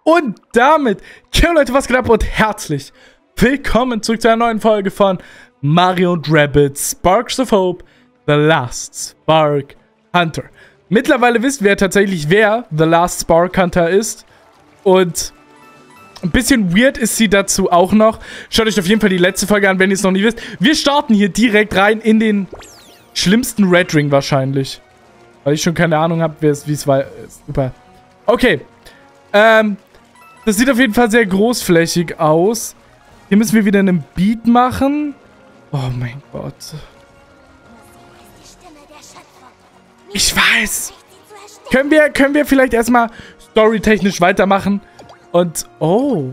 Und damit, Leute, was geht ab und herzlich willkommen zurück zu einer neuen Folge von Mario & Rabbids Sparks of Hope, The Last Spark Hunter. Mittlerweile wissen wir tatsächlich, wer The Last Spark Hunter ist. Und ein bisschen weird ist sie dazu auch noch. Schaut euch auf jeden Fall die letzte Folge an, wenn ihr es noch nicht wisst. Wir starten hier direkt rein in den schlimmsten Red Ring wahrscheinlich. Weil ich schon keine Ahnung habe, wie es war. Super. Okay. Das sieht auf jeden Fall sehr großflächig aus. Hier müssen wir wieder einen Beat machen. Oh mein Gott. Ich weiß. Können wir vielleicht erstmal storytechnisch weitermachen? Und, oh.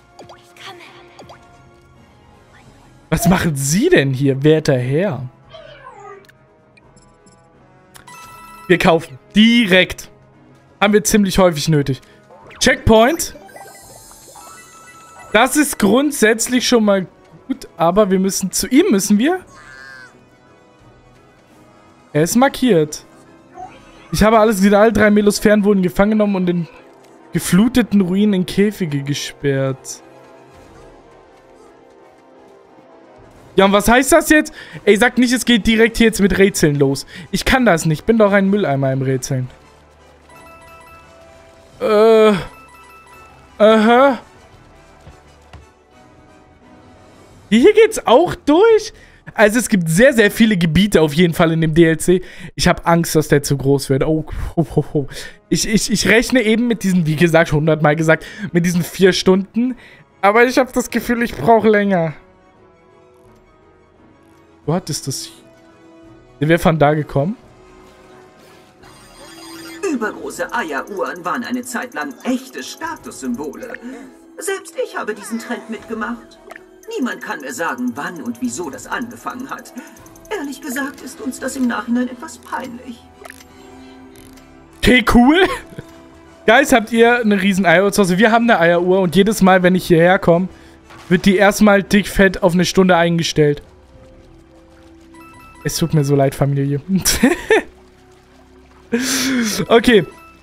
Was machen Sie denn hier, werter Herr? Wir kaufen. Direkt. Haben wir ziemlich häufig nötig. Checkpoint. Das ist grundsätzlich schon mal gut, aber wir müssen zu ihm, müssen wir? Er ist markiert. Ich habe alles gesehen, alle 3 Melosphären wurden gefangen genommen und in gefluteten Ruinen in Käfige gesperrt. Ja, und was heißt das jetzt? Ey, sag nicht, es geht direkt hier jetzt mit Rätseln los. Ich kann das nicht. Bin doch ein Mülleimer im Rätseln. Aha. Hier geht's auch durch? Also es gibt sehr, sehr viele Gebiete auf jeden Fall in dem DLC. Ich habe Angst, dass der zu groß wird. Oh. Ich rechne eben mit diesen, wie gesagt, 100-mal gesagt, mit diesen 4 Stunden. Aber ich habe das Gefühl, ich brauche länger. Wo hat ist das? Sind wir von da gekommen? Übergroße Eieruhren waren eine Zeit lang echte Statussymbole. Selbst ich habe diesen Trend mitgemacht. Niemand kann mir sagen, wann und wieso das angefangen hat. Ehrlich gesagt ist uns das im Nachhinein etwas peinlich. Okay, cool. Guys, habt ihr eine riesen Eieruhr zu Hause? Wir haben eine Eieruhr und jedes Mal, wenn ich hierher komme, wird die erstmal dickfett auf eine Stunde eingestellt. Es tut mir so leid, Familie. Okay.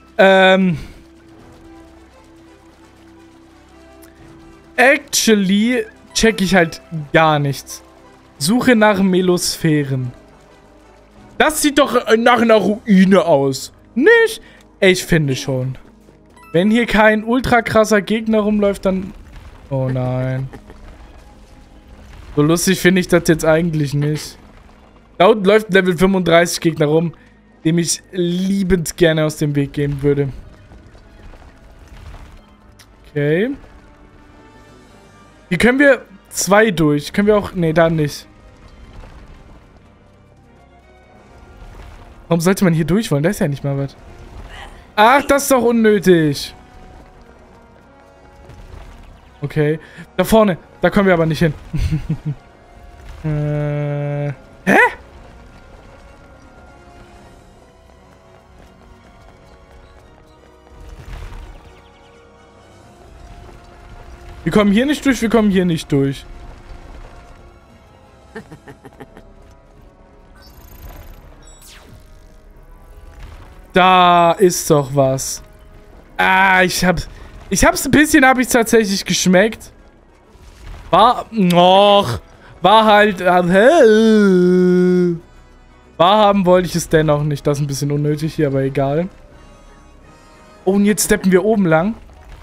Actually check ich halt gar nichts. Suche nach Melosphären. Das sieht doch nach einer Ruine aus. Nicht? Ich finde schon. Wenn hier kein ultra krasser Gegner rumläuft, dann... Oh nein. So lustig finde ich das jetzt eigentlich nicht. Da unten läuft Level 35 Gegner rum, dem ich liebend gerne aus dem Weg gehen würde. Okay. Hier können wir 2 durch. Können wir auch... Nee, da nicht. Warum sollte man hier durch wollen? Da ist ja nicht mal was. Ach, das ist doch unnötig. Okay. Da vorne. Da kommen wir aber nicht hin. Hä? Wir kommen hier nicht durch, wir kommen hier nicht durch. Da ist doch was. Ah, ich hab's ein bisschen, tatsächlich geschmeckt. War halt, wahrhaben wollte ich es dennoch nicht. Das ist ein bisschen unnötig hier, aber egal. Oh, und jetzt steppen wir oben lang.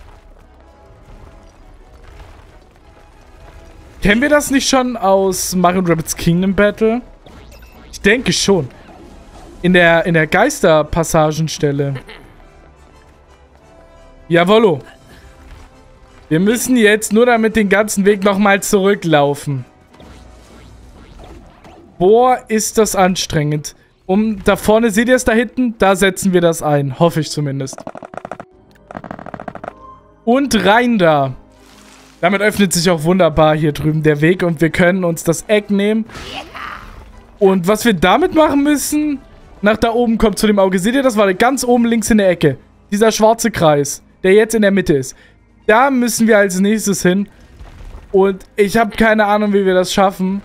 Kennen wir das nicht schon aus Mario & Rabbids Kingdom Battle? Ich denke schon. In der Geisterpassagenstelle. Jawollo. Wir müssen jetzt nur damit den ganzen Weg nochmal zurücklaufen. Boah, ist das anstrengend. Da vorne, seht ihr es da hinten? Da setzen wir das ein. Hoffe ich zumindest. Und rein da. Damit öffnet sich auch wunderbar hier drüben der Weg und wir können uns das Eck nehmen. Und was wir damit machen müssen, nach da oben kommt zu dem Auge. Seht ihr, das war ganz oben links in der Ecke. Dieser schwarze Kreis, der jetzt in der Mitte ist. Da müssen wir als nächstes hin. Und ich habe keine Ahnung, wie wir das schaffen.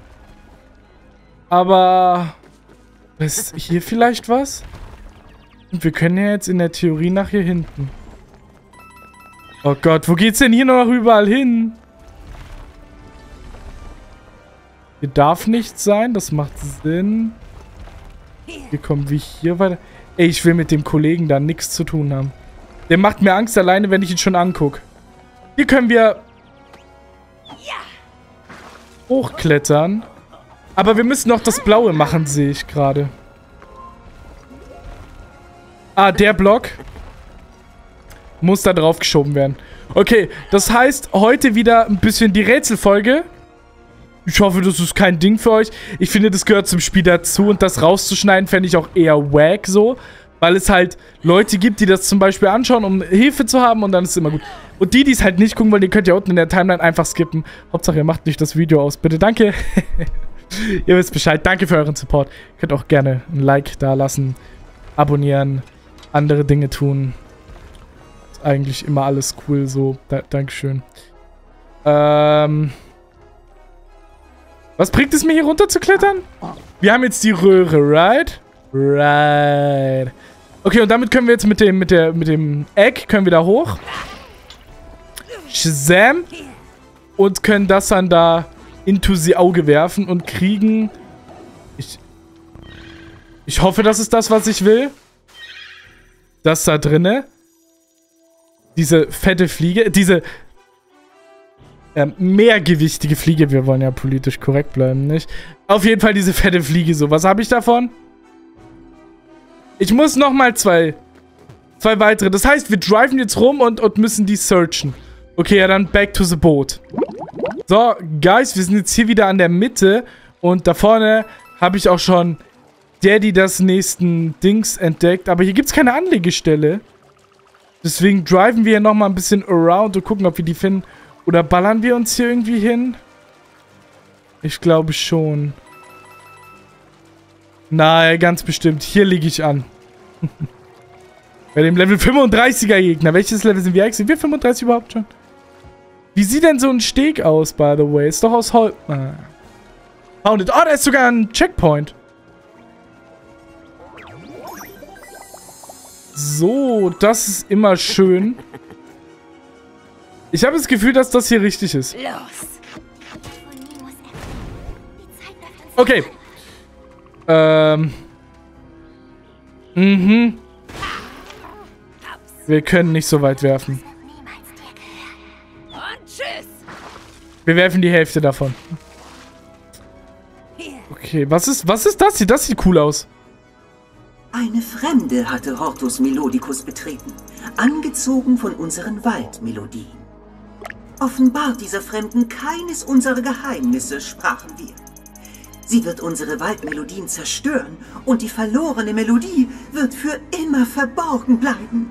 Aber ist hier vielleicht was? Und wir können ja jetzt in der Theorie nach hier hinten. Oh Gott, wo geht's denn hier noch überall hin? Hier darf nichts sein, das macht Sinn. Hier kommen wir hier weiter. Ey, ich will mit dem Kollegen da nichts zu tun haben. Der macht mir Angst alleine, wenn ich ihn schon angucke. Hier können wir hochklettern. Aber wir müssen noch das Blaue machen, sehe ich gerade. Ah, der Block muss da drauf geschoben werden. Okay, das heißt, heute wieder ein bisschen die Rätselfolge. Ich hoffe, das ist kein Ding für euch. Ich finde, das gehört zum Spiel dazu. Und das rauszuschneiden, fände ich auch eher wack so. Weil es halt Leute gibt, die das zum Beispiel anschauen, um Hilfe zu haben. Und dann ist es immer gut. Und die, die es halt nicht gucken wollen, die könnt ihr unten in der Timeline einfach skippen. Hauptsache, ihr macht nicht das Video aus. Bitte, danke. Ihr wisst Bescheid. Danke für euren Support. Ihr könnt auch gerne ein Like da lassen. Abonnieren. Andere Dinge tun. Ist eigentlich immer alles cool so. Dankeschön. Was bringt es mir, hier runter zu klettern? Wir haben jetzt die Röhre, right? Right. Okay, und damit können wir jetzt mit dem Egg können wir da hoch. Shazam. Und können das dann da into the Auge werfen und kriegen... Ich hoffe, das ist das, was ich will. Das da drinne. Diese fette Fliege. Diese... mehrgewichtige Fliege. Wir wollen ja politisch korrekt bleiben, nicht? Auf jeden Fall diese fette Fliege so. Was habe ich davon? Ich muss nochmal zwei weitere. Das heißt, wir driven jetzt rum und müssen die searchen. Okay, ja, dann back to the boat. So, Guys, wir sind jetzt hier wieder an der Mitte. Und da vorne habe ich auch schon Daddy das nächsten Dings entdeckt. Aber hier gibt es keine Anlegestelle. Deswegen driven wir hier nochmal ein bisschen around und gucken, ob wir die finden. Oder ballern wir uns hier irgendwie hin? Ich glaube schon. Nein, ganz bestimmt. Hier liege ich an. Bei dem Level 35er Gegner. Welches Level sind wir? Sind wir 35 überhaupt schon? Wie sieht denn so ein Steg aus, by the way? Ist doch aus Holz. Founded. Oh, da ist sogar ein Checkpoint. So, das ist immer schön. Ich habe das Gefühl, dass das hier richtig ist. Okay. Wir können nicht so weit werfen. Wir werfen die Hälfte davon. Okay, was ist das hier? Das sieht cool aus. Eine Fremde hatte Hortus Melodicus betreten, angezogen von unseren Waldmelodien. Offenbart dieser Fremden keines unserer Geheimnisse, sprachen wir. Sie wird unsere Waldmelodien zerstören und die verlorene Melodie wird für immer verborgen bleiben.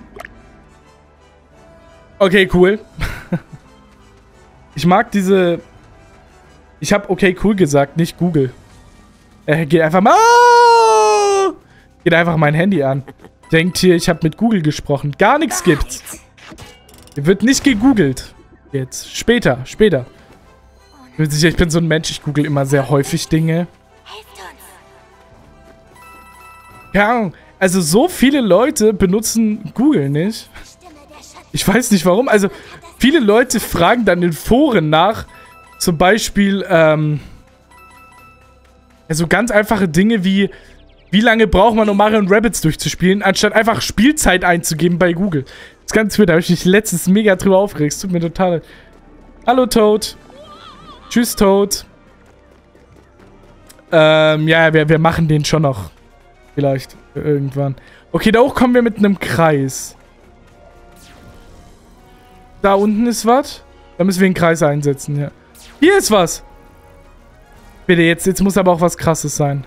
Okay, cool. Ich mag diese... Ich habe okay, cool gesagt, nicht Google. Geht einfach mal... Geht einfach mein Handy an. Denkt hier, ich habe mit Google gesprochen. Gar nichts gibt's. Hier wird nicht gegoogelt. Jetzt. Später. Ich bin sicher, ich bin so ein Mensch, ich google immer sehr häufig Dinge. Ja, also so viele Leute benutzen Google nicht. Ich weiß nicht warum. Also viele Leute fragen dann in Foren nach, zum Beispiel, also ganz einfache Dinge wie lange braucht man, um Mario & Rabbids durchzuspielen, anstatt einfach Spielzeit einzugeben bei Google. Das ist ganz weird, da habe ich mich letztens mega drüber aufgeregt. Es tut mir total leid. Hallo, Toad. Tschüss, Toad. Ja, wir machen den schon noch. Vielleicht. Irgendwann. Okay, da hoch kommen wir mit einem Kreis. Da unten ist was. Da müssen wir einen Kreis einsetzen, ja. Hier ist was. Bitte, jetzt muss aber auch was Krasses sein.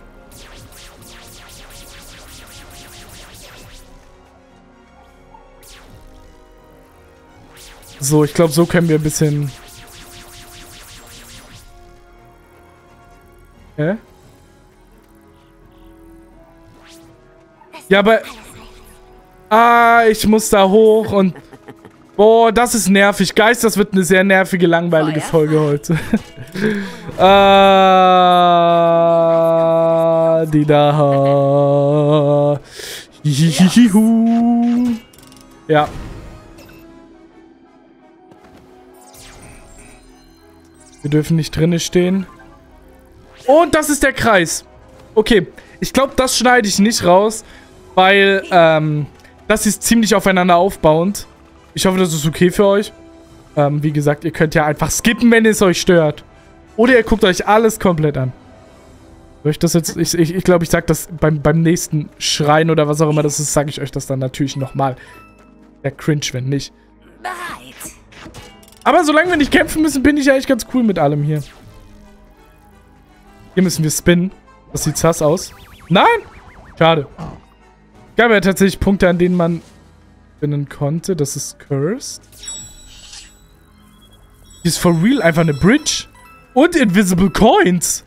So, ich glaube, so können wir ein bisschen... Hä? Ja, aber... Ah, ich muss da hoch und... Boah, das ist nervig. Geist, das wird eine sehr nervige, langweilige Folge heute. Die da. Ja. Wir dürfen nicht drinnen stehen. Und das ist der Kreis. Okay, ich glaube, das schneide ich nicht raus, weil das ist ziemlich aufeinander aufbauend. Ich hoffe, das ist okay für euch. Wie gesagt, ihr könnt ja einfach skippen, wenn es euch stört. Oder ihr guckt euch alles komplett an. Soll ich das jetzt... Ich glaube, ich sage das beim nächsten Schreien oder was auch immer das ist, sage ich euch das dann natürlich nochmal. Ja, cringe, wenn nicht. Aber solange wir nicht kämpfen müssen, bin ich eigentlich ganz cool mit allem hier. Hier müssen wir spinnen. Das sieht sass aus. Nein! Schade. Gab ja tatsächlich Punkte, an denen man spinnen konnte. Das ist cursed. Hier ist for real einfach eine Bridge. Und invisible coins.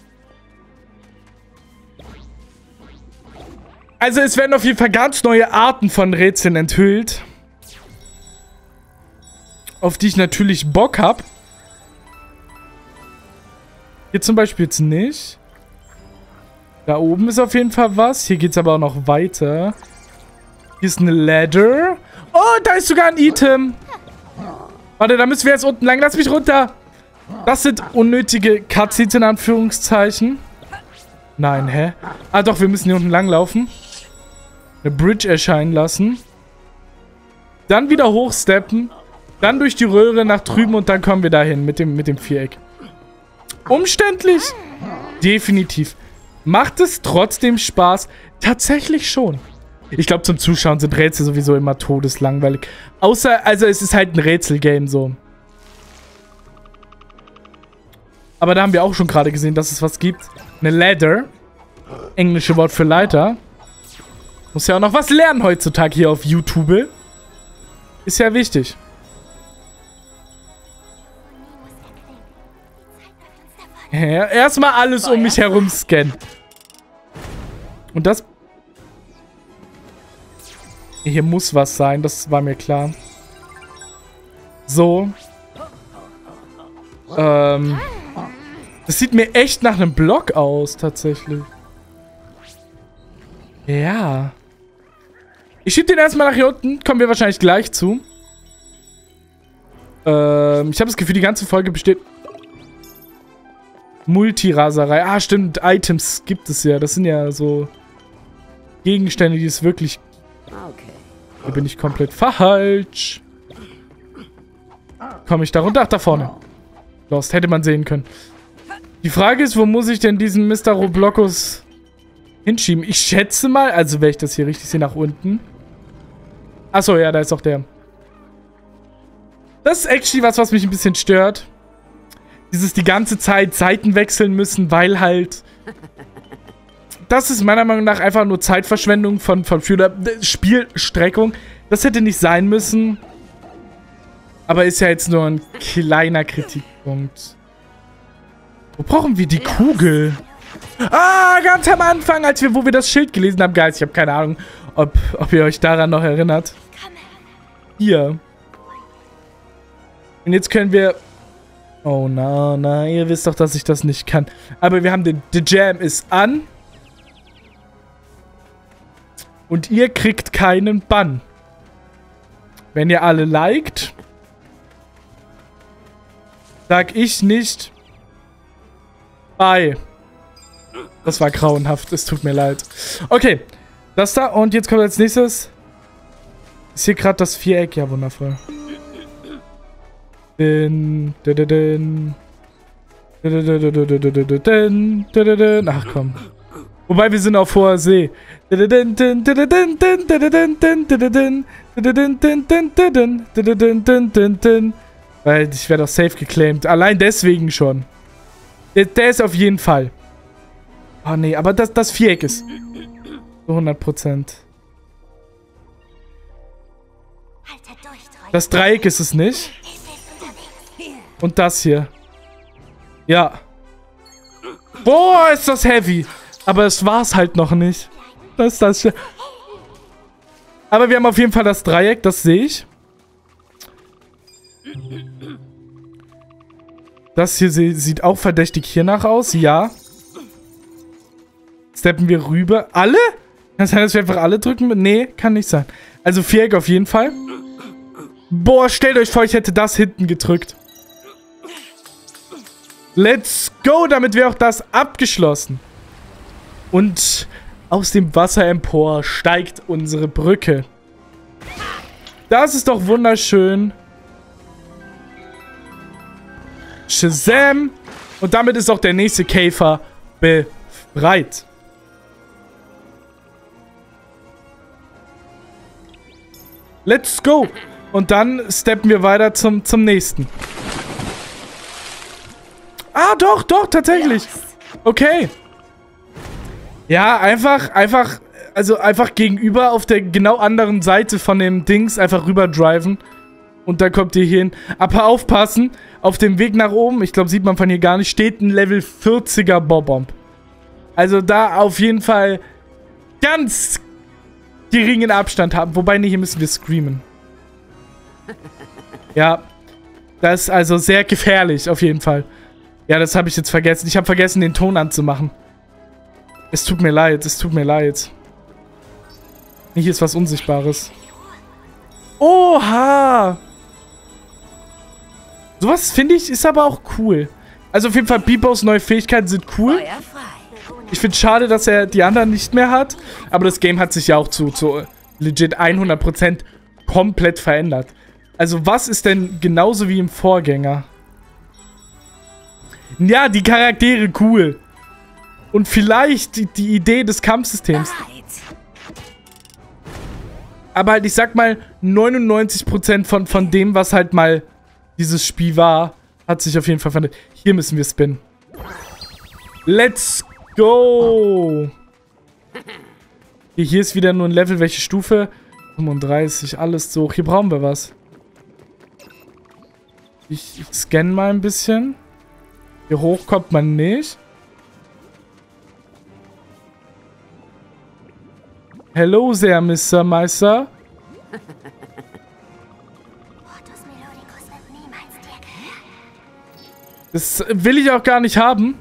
Also es werden auf jeden Fall ganz neue Arten von Rätseln enthüllt. Auf die ich natürlich Bock habe. Hier zum Beispiel jetzt nicht. Da oben ist auf jeden Fall was. Hier geht es aber auch noch weiter. Hier ist eine Ladder. Oh, da ist sogar ein Item. Warte, da müssen wir jetzt unten lang. Lass mich runter. Das sind unnötige Cutscenes in Anführungszeichen. Nein, hä? Ah doch, wir müssen hier unten lang laufen. Eine Bridge erscheinen lassen. Dann wieder hochsteppen. Dann durch die Röhre nach drüben und dann kommen wir dahin mit dem Viereck. Umständlich? Definitiv. Macht es trotzdem Spaß? Tatsächlich schon. Ich glaube, zum Zuschauen sind Rätsel sowieso immer todeslangweilig. Außer, also es ist halt ein Rätselgame so. Aber da haben wir auch schon gerade gesehen, dass es was gibt. Eine Ladder. Englische Wort für Leiter. Muss ja auch noch was lernen heutzutage hier auf YouTube. Ist ja wichtig. Ja, erstmal alles um mich herum scannen. Und das... Hier muss was sein, das war mir klar. So. Das sieht mir echt nach einem Block aus, tatsächlich. Ja. Ich schieb den erstmal nach hier unten. Kommen wir wahrscheinlich gleich zu. Ich habe das Gefühl, die ganze Folge besteht... Multiraserei. Ah, stimmt. Items gibt es ja. Das sind ja so Gegenstände, die es wirklich... Hier bin ich komplett falsch. Komme ich da runter? Ach, da vorne. Lost. Hätte man sehen können. Die Frage ist, wo muss ich denn diesen Mr. Roblox hinschieben? Ich schätze mal, also wenn ich das hier richtig sehe, nach unten. Achso, ja, da ist auch der. Das ist actually was mich ein bisschen stört. Dieses die ganze Zeit Seiten wechseln müssen, weil halt... Das ist meiner Meinung nach einfach nur Zeitverschwendung von Spielstreckung. Das hätte nicht sein müssen. Aber ist ja jetzt nur ein kleiner Kritikpunkt. Wo brauchen wir die Kugel? Ah, ganz am Anfang, wo wir das Schild gelesen haben. Guys, ich habe keine Ahnung, ob ihr euch daran noch erinnert. Hier. Und jetzt können wir... Oh, na, ihr wisst doch, dass ich das nicht kann. Aber wir haben The Jam ist an. Und ihr kriegt keinen Bann. Wenn ihr alle liked, sag ich nicht bye. Das war grauenhaft, es tut mir leid. Okay, das da. Und jetzt kommt als nächstes. Ist hier gerade das Viereck? Ja, wundervoll. Ach komm. Wobei, wir sind auf hoher See. Weil ich werde auch safe geclaimed. Allein deswegen schon. Der ist auf jeden Fall. Oh nee, aber das Viereck ist. So 100%. Das Dreieck ist es nicht. Und das hier. Ja. Boah, ist das heavy. Aber es war's halt noch nicht. Das ist das hier. Aber wir haben auf jeden Fall das Dreieck, das sehe ich. Das hier sieht auch verdächtig hiernach aus, ja. Steppen wir rüber. Alle? Kann es sein, dass wir einfach alle drücken? Nee, kann nicht sein. Also Viereck auf jeden Fall. Boah, stellt euch vor, ich hätte das hinten gedrückt. Let's go! Damit wäre auch das abgeschlossen. Und aus dem Wasser empor steigt unsere Brücke. Das ist doch wunderschön. Shazam! Und damit ist auch der nächste Käfer befreit. Let's go! Und dann steppen wir weiter zum nächsten. Ah, doch, tatsächlich. Okay. Ja, einfach gegenüber auf der genau anderen Seite von dem Dings einfach rüber driven. Und dann kommt ihr hier hin. Aber aufpassen, auf dem Weg nach oben, ich glaube, sieht man von hier gar nicht, steht ein Level 40er Bob-Omb. Also da auf jeden Fall ganz geringen Abstand haben. Wobei, nee, hier müssen wir screamen. Ja, das ist also sehr gefährlich, auf jeden Fall. Ja, das habe ich jetzt vergessen. Ich habe vergessen, den Ton anzumachen. Es tut mir leid, es tut mir leid. Hier ist was Unsichtbares. Oha! Sowas, finde ich, ist aber auch cool. Also auf jeden Fall, Bibos neue Fähigkeiten sind cool. Ich finde es schade, dass er die anderen nicht mehr hat. Aber das Game hat sich ja auch zu legit 100% komplett verändert. Also was ist denn genauso wie im Vorgänger? Ja, die Charaktere cool. Und vielleicht die Idee des Kampfsystems. Aber halt, ich sag mal, 99% von dem, was halt mal dieses Spiel war, hat sich auf jeden Fall verändert. Hier müssen wir spinnen. Let's go! Hier ist wieder nur ein Level. Welche Stufe? 35, alles so. Hier brauchen wir was. Ich scanne mal ein bisschen. Hier hoch kommt man nicht. Hello there, Mr. Meister. Das will ich auch gar nicht haben.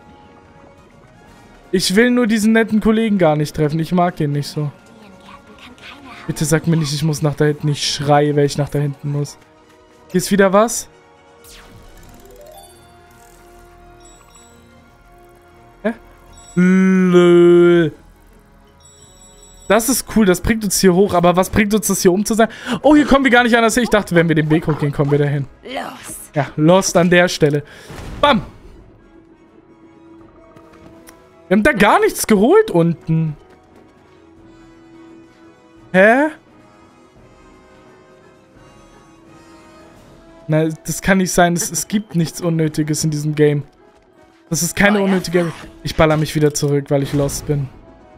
Ich will nur diesen netten Kollegen gar nicht treffen. Ich mag den nicht so. Bitte sag mir nicht, ich muss nach da hinten. Ich schreie, wenn ich nach da hinten muss. Hier ist wieder was. Hä? Lö. Das ist cool, das bringt uns hier hoch. Aber was bringt uns das hier um zu sein? Oh, hier kommen wir gar nicht anders hin. Ich dachte, wenn wir den Weg hochgehen, kommen wir dahin. Los. Ja, lost an der Stelle. Bam! Wir haben da gar nichts geholt unten. Hä? Na, das kann nicht sein. Es gibt nichts Unnötiges in diesem Game. Das ist keine unnötige... Ich baller mich wieder zurück, weil ich lost bin.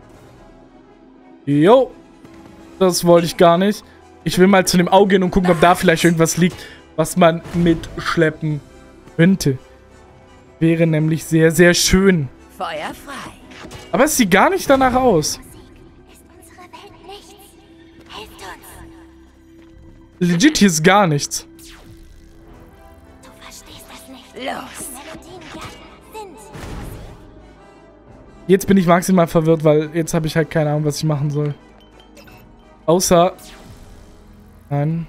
Jo. Das wollte ich gar nicht. Ich will mal zu dem Auge gehen und gucken, ob da vielleicht irgendwas liegt, was man mitschleppen könnte. Wäre nämlich sehr, sehr schön. Feuer frei. Aber es sieht gar nicht danach aus. Legit, hier ist gar nichts. Du verstehst das nicht. Los. Jetzt bin ich maximal verwirrt, weil jetzt habe ich halt keine Ahnung, was ich machen soll. Außer... Nein.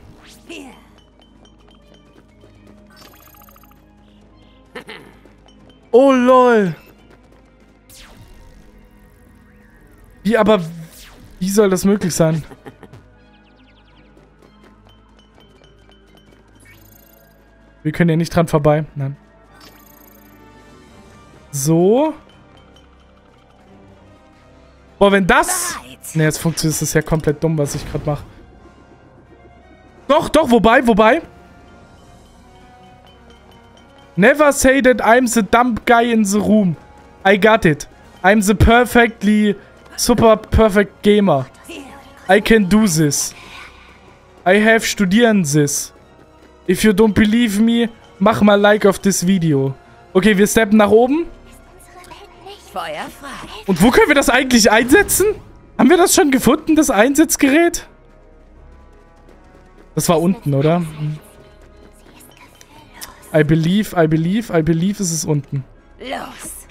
Oh, lol. Wie soll das möglich sein? Wir können ja nicht dran vorbei. Nein. So. Boah, wenn das... Ne, jetzt funktioniert das ja komplett dumm, was ich gerade mache. Doch, wobei. Never say that I'm the dumb guy in the room. I got it. I'm the super perfect gamer. I can do this. I have studieren this. If you don't believe me, mach mal Like auf das Video. Okay, wir steppen nach oben. Und wo können wir das eigentlich einsetzen? Haben wir das schon gefunden, das Einsatzgerät? Das war unten, oder? I believe, es ist unten. Los.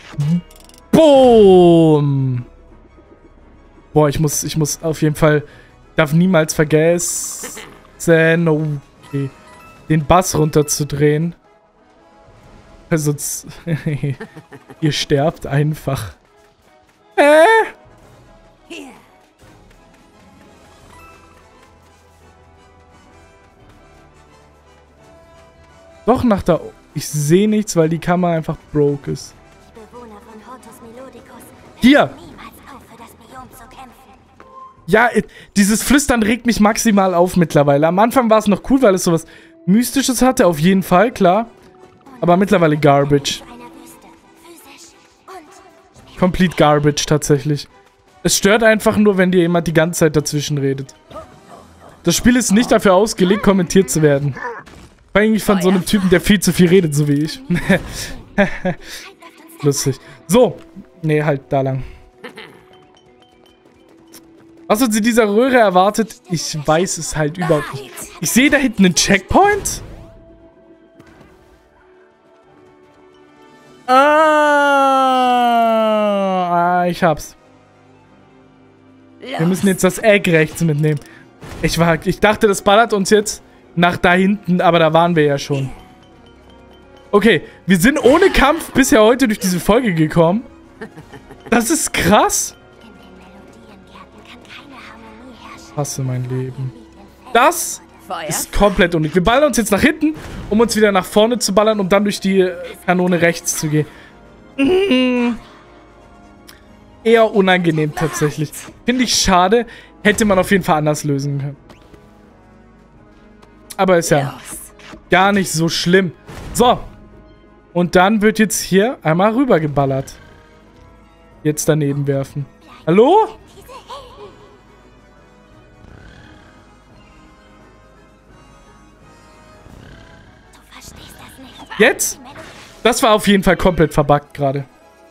Boom! Boah, ich muss auf jeden Fall... Darf niemals vergessen... Okay. Den Bass runterzudrehen. Sonst... ihr sterbt einfach. Doch nach da... Ich sehe nichts, weil die Kamera einfach broke ist. Hier! Ja, dieses Flüstern regt mich maximal auf mittlerweile. Am Anfang war es noch cool, weil es sowas Mystisches hatte, auf jeden Fall, klar. Aber mittlerweile Garbage. Complete Garbage, tatsächlich. Es stört einfach nur, wenn dir jemand die ganze Zeit dazwischen redet. Das Spiel ist nicht dafür ausgelegt, kommentiert zu werden. Eigentlich von so einem Typen, der viel zu viel redet, so wie ich. Lustig. So. Nee, halt da lang. Was uns in dieser Röhre erwartet, ich weiß es halt überhaupt nicht. Ich sehe da hinten einen Checkpoint. Ich hab's. Wir müssen jetzt das Egg rechts mitnehmen. Ich dachte, das ballert uns jetzt nach da hinten, aber da waren wir ja schon. Okay, wir sind ohne Kampf bisher heute durch diese Folge gekommen. Das ist krass. Hasse mein Leben. Das ist komplett unnötig. Wir ballern uns jetzt nach hinten, um uns wieder nach vorne zu ballern, um dann durch die Kanone rechts zu gehen. Eher unangenehm tatsächlich. Finde ich schade. Hätte man auf jeden Fall anders lösen können. Aber ist ja gar nicht so schlimm. So. Und dann wird jetzt hier einmal rübergeballert. Jetzt daneben werfen. Hallo? Jetzt? Das war auf jeden Fall komplett verbuggt gerade.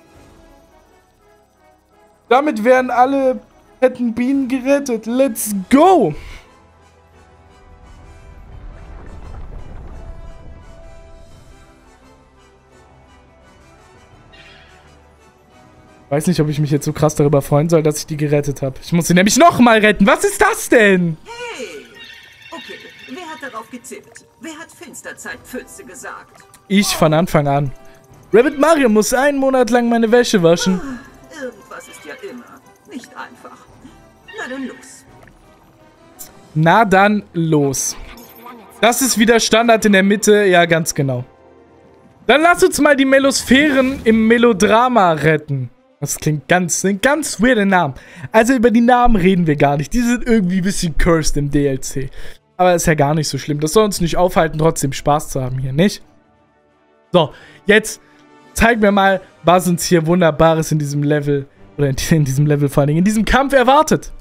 Damit werden alle fetten Bienen gerettet. Let's go! Weiß nicht, ob ich mich jetzt so krass darüber freuen soll, dass ich die gerettet habe. Ich muss sie nämlich nochmal retten. Was ist das denn? Hey! Okay, wer hat darauf gezippt? Wer hat Finsterzeit-Pfütze gesagt? Ich von Anfang an. Rabbit Mario muss einen Monat lang meine Wäsche waschen. Irgendwas ist ja immer nicht einfach. Na dann los. Na dann los. Das ist wieder Standard in der Mitte. Ja, ganz genau. Dann lass uns mal die Melosphären im Melodrama retten. Das klingt sind ganz weirde Namen. Also über die Namen reden wir gar nicht. Die sind irgendwie ein bisschen cursed im DLC. Aber ist ja gar nicht so schlimm. Das soll uns nicht aufhalten, trotzdem Spaß zu haben hier, nicht? So, jetzt zeig mir mal, was uns hier Wunderbares in diesem Level, oder in diesem Level vor allen Dingen, in diesem Kampf erwartet.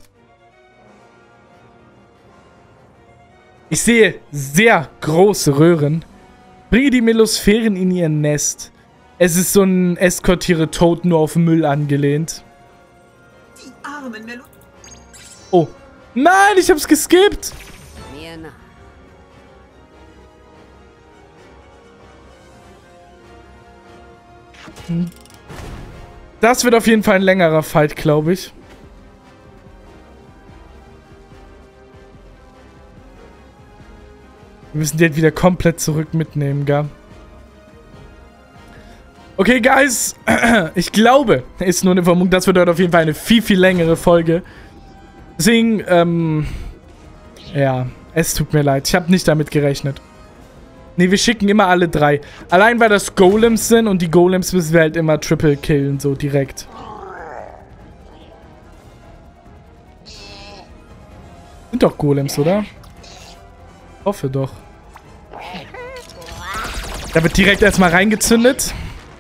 Ich sehe sehr große Röhren. Bringe die Melosphären in ihr Nest. Es ist so ein Eskortiere-Toad nur auf Müll angelehnt. Die armen Melo... Oh. Nein, ich hab's geskippt. Das wird auf jeden Fall ein längerer Fight, glaube ich. Wir müssen den wieder komplett zurück mitnehmen, gell? Okay, Guys. Ich glaube, ist nur eine Vermutung, das wird heute auf jeden Fall eine viel, viel längere Folge. Deswegen, ja, es tut mir leid. Ich habe nicht damit gerechnet. Ne, wir schicken immer alle 3. Allein weil das Golems sind und die Golems müssen wir halt immer triple killen, so direkt. Sind doch Golems, oder? Hoffe doch. Da wird direkt erstmal reingezündet.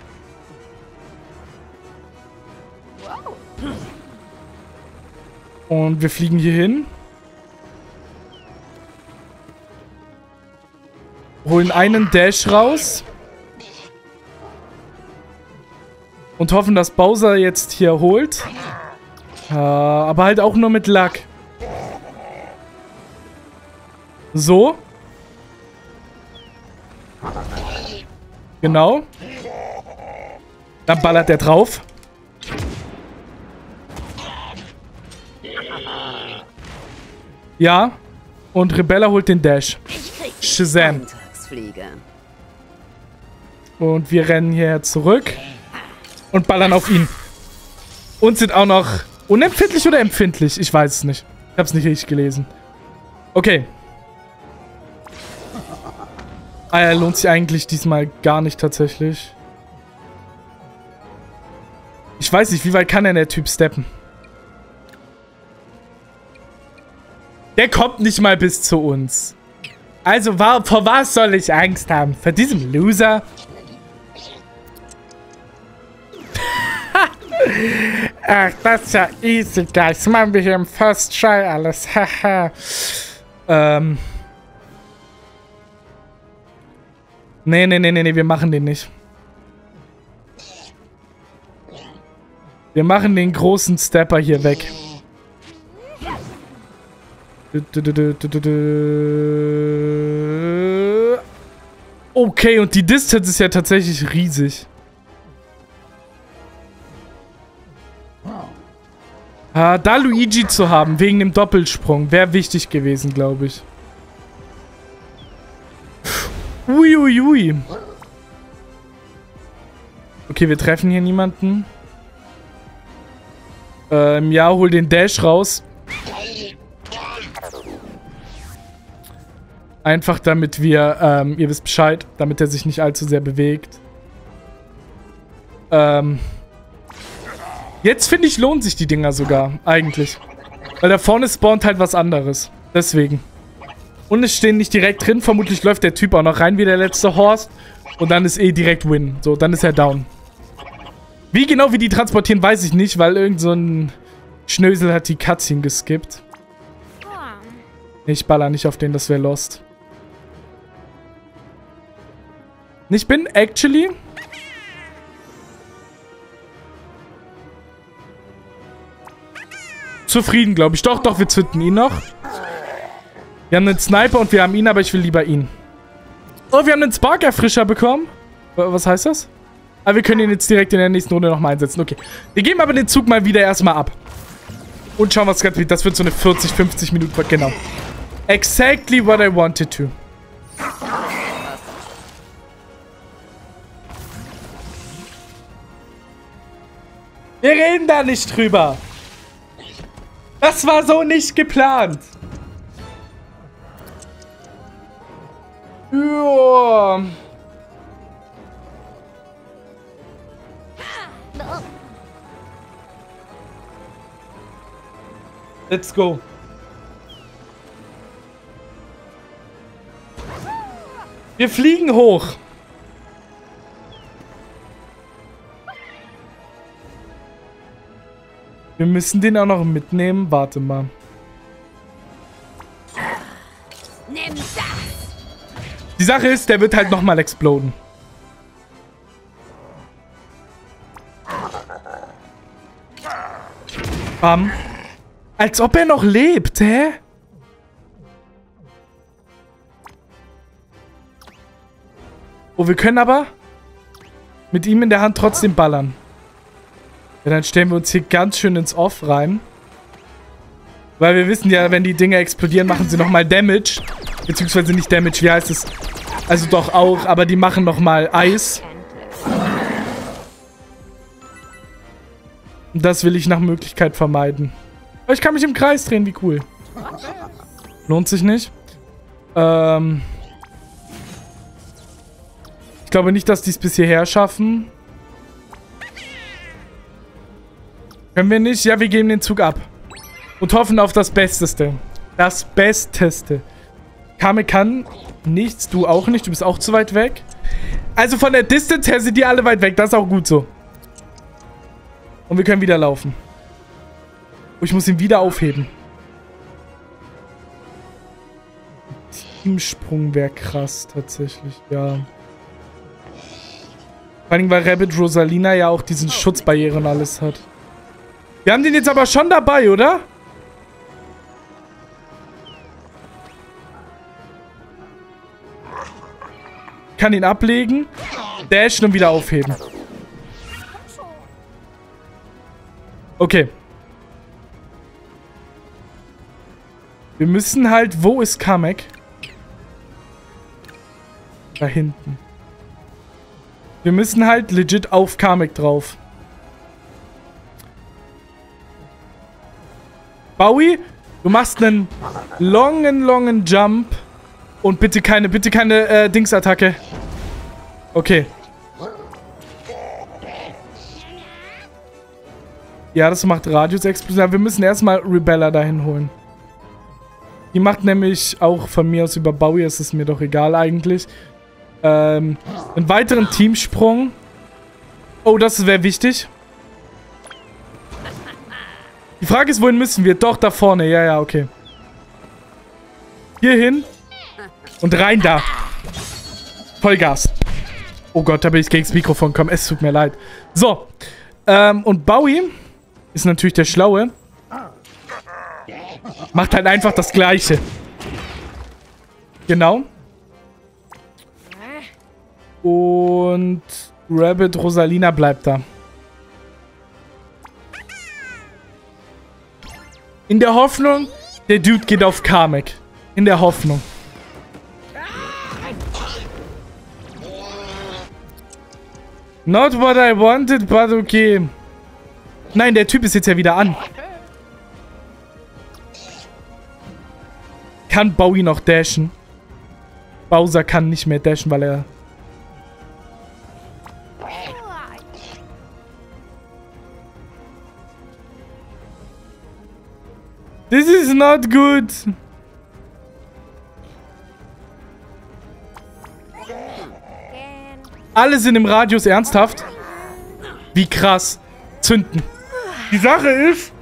Und wir fliegen hier hin. Holen einen Dash raus. Und hoffen, dass Bowser jetzt hier holt. Aber halt auch nur mit Luck. So. Genau. Dann ballert er drauf. Ja. Und Rebella holt den Dash. Shazam. Und wir rennen hierher zurück. Und ballern auf ihn. Und sind auch noch unempfindlich oder empfindlich? Ich weiß es nicht. Ich habe es nicht richtig gelesen. Okay. Ah, lohnt sich eigentlich diesmal gar nicht tatsächlich. Ich weiß nicht, wie weit kann denn der Typ steppen? Der kommt nicht mal bis zu uns. Also, vor was soll ich Angst haben? Vor diesem Loser? Ach, das ist ja easy, guys. Das machen wir hier im First Try alles. Haha. Nee, wir machen den nicht. Wir machen den großen Stepper hier weg. Okay, und die Distance ist ja tatsächlich riesig. Da Luigi zu haben, wegen dem Doppelsprung, wäre wichtig gewesen, glaube ich. Uiuiui. Okay, wir treffen hier niemanden. Ja, hol den Dash raus. Einfach damit wir, ihr wisst Bescheid, damit er sich nicht allzu sehr bewegt. Jetzt finde ich, lohnt sich die Dinger sogar, eigentlich. Weil da vorne spawnt halt was anderes. Deswegen. Und es stehen nicht direkt drin. Vermutlich läuft der Typ auch noch rein wie der letzte Horst. Und dann ist eh direkt Win. So, dann ist er down. Wie genau wir die transportieren, weiß ich nicht, weil irgend so ein Schnösel hat die Cutscene geskippt. Ich baller nicht auf den, das wäre lost. Ich bin actually zufrieden, glaube ich. Doch, wir zünden ihn noch. Wir haben einen Sniper und wir haben ihn, aber ich will lieber ihn. Oh, wir haben einen Spark-Erfrischer bekommen. Was heißt das? Aber wir können ihn jetzt direkt in der nächsten Runde nochmal einsetzen. Okay. Wir geben aber den Zug mal wieder erstmal ab. Und schauen, was gerade wird. Das wird so eine 40, 50 Minuten. Genau. Exactly what I wanted to. Wir reden da nicht drüber. Das war so nicht geplant. Ja. Let's go. Wir fliegen hoch. Wir müssen den auch noch mitnehmen. Warte mal. Nimm das. Die Sache ist, der wird halt nochmal exploden. Als ob er noch lebt, hä? Oh, wir können aber mit ihm in der Hand trotzdem ballern. Ja, dann stellen wir uns hier ganz schön ins Off rein. Weil wir wissen ja, wenn die Dinger explodieren, machen sie nochmal Damage. Beziehungsweise nicht Damage, wie heißt es? Also doch auch, aber die machen nochmal Eis. Und das will ich nach Möglichkeit vermeiden. Aber ich kann mich im Kreis drehen, wie cool. Lohnt sich nicht. Ich glaube nicht, dass die es bis hierher schaffen. Können wir nicht? Ja, wir geben den Zug ab. Und hoffen auf das Besteste. Das Besteste. Kame kann nichts, du auch nicht. Du bist auch zu weit weg. Also von der Distance her sind die alle weit weg. Das ist auch gut so. Und wir können wieder laufen. Oh, ich muss ihn wieder aufheben. Teamsprung wäre krass, tatsächlich, ja. Vor allem, weil Rabbit Rosalina ja auch diesen Schutzbarrieren und alles hat. Wir haben den jetzt aber schon dabei, oder? Ich kann ihn ablegen, dashen und wieder aufheben. Okay. Wir müssen halt... Wo ist Kamek? Da hinten. Wir müssen halt legit auf Kamek drauf. Bowie, du machst einen longen Jump. Und bitte keine Dingsattacke. Okay. Ja, das macht Radius-Explosion. Wir müssen erstmal Rebella dahin holen. Die macht nämlich auch von mir aus über Bowie. Es ist mir doch egal eigentlich. Einen weiteren Teamsprung. Oh, das wäre wichtig. Die Frage ist, wohin müssen wir? Doch, da vorne. Ja, okay. Hier hin. Und rein da. Vollgas. Oh Gott, da bin ich gegen das Mikrofon gekommen. Es tut mir leid. So. Und Bowie ist natürlich der Schlaue. Macht halt einfach das Gleiche. Genau. Und Rabbit Rosalina bleibt da. In der Hoffnung, der Dude geht auf Kamek. In der Hoffnung. Not what I wanted, but okay. Nein, der Typ ist jetzt ja wieder an. Kann Bowie noch dashen? Bowser kann nicht mehr dashen, weil er... This is not good. Alle sind im Radius, ernsthaft? Wie krass. Zünden. Die Sache ist...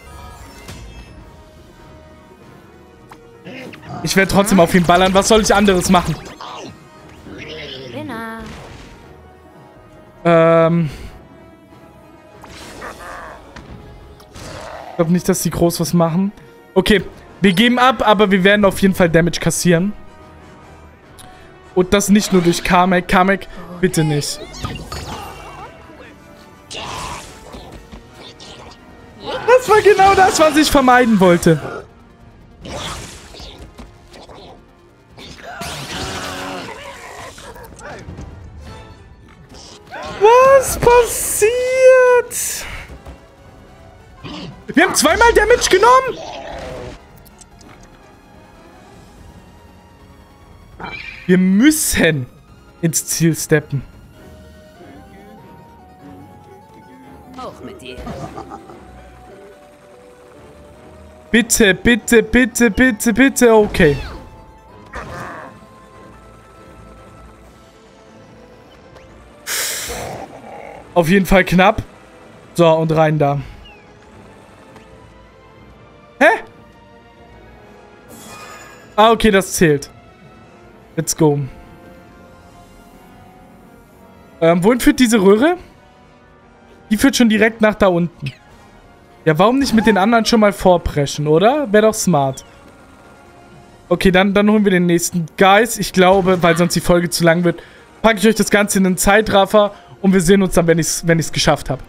Ich werde trotzdem auf ihn ballern. Was soll ich anderes machen? Ich glaube nicht, dass die groß was machen. Okay, wir geben ab, aber wir werden auf jeden Fall Damage kassieren. Und das nicht nur durch Kamek. Kamek, bitte nicht. Das war genau das, was ich vermeiden wollte. Was passiert? Wir haben zweimal Damage genommen. Wir müssen ins Ziel steppen. Hoch mit dir. Bitte, bitte, bitte, bitte, bitte. Okay. Auf jeden Fall knapp. So, und rein da. Hä? Ah, okay, das zählt. Let's go. Wohin führt diese Röhre? Die führt schon direkt nach da unten. Ja, warum nicht mit den anderen schon mal vorpreschen, oder? Wäre doch smart. Okay, dann holen wir den nächsten. Guys, ich glaube, weil sonst die Folge zu lang wird, packe ich euch das Ganze in einen Zeitraffer und wir sehen uns dann, wenn ich's geschafft habe.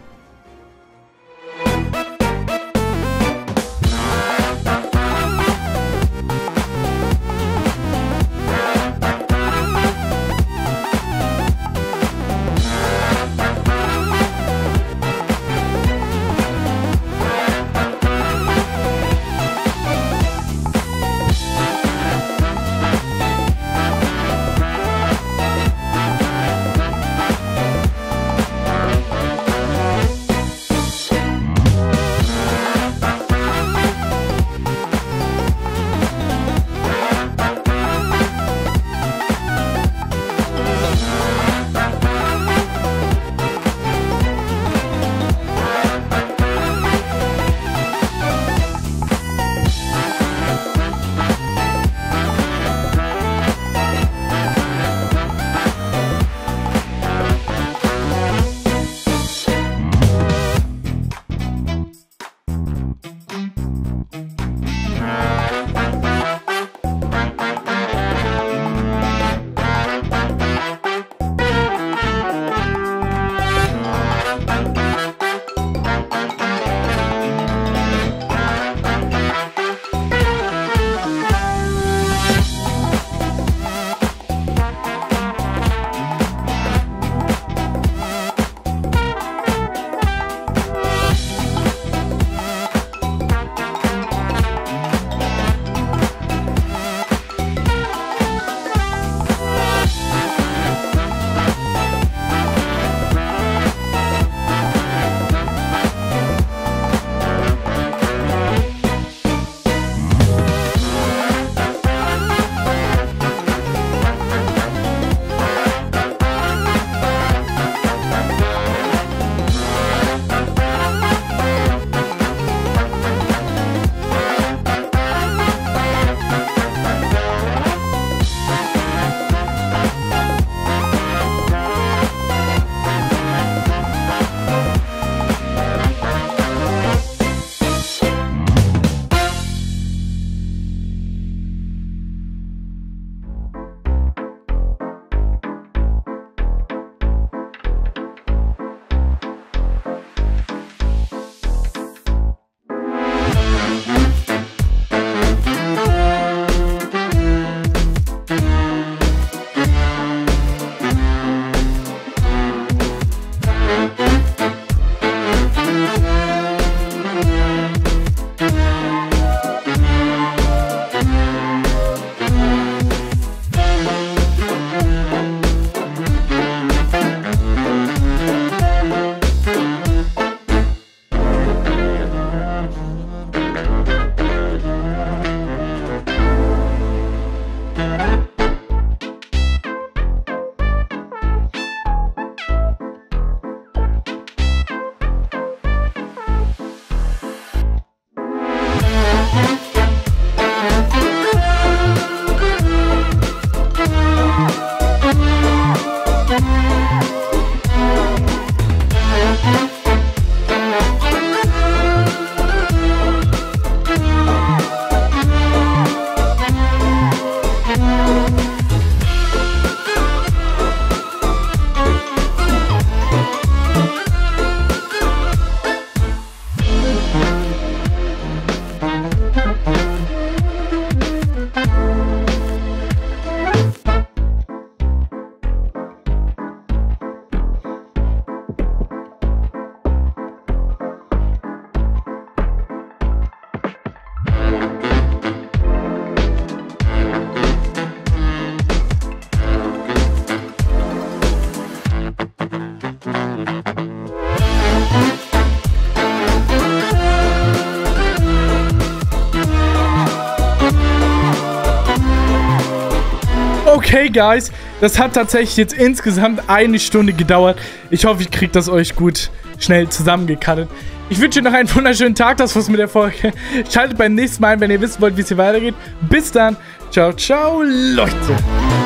Okay, Guys, das hat tatsächlich jetzt insgesamt 1 Stunde gedauert. Ich hoffe, ich kriege das euch gut schnell zusammengekattet. Ich wünsche euch noch einen wunderschönen Tag. Das war's mit der Folge. Schaltet beim nächsten Mal ein, wenn ihr wissen wollt, wie es hier weitergeht. Bis dann. Ciao, ciao, Leute.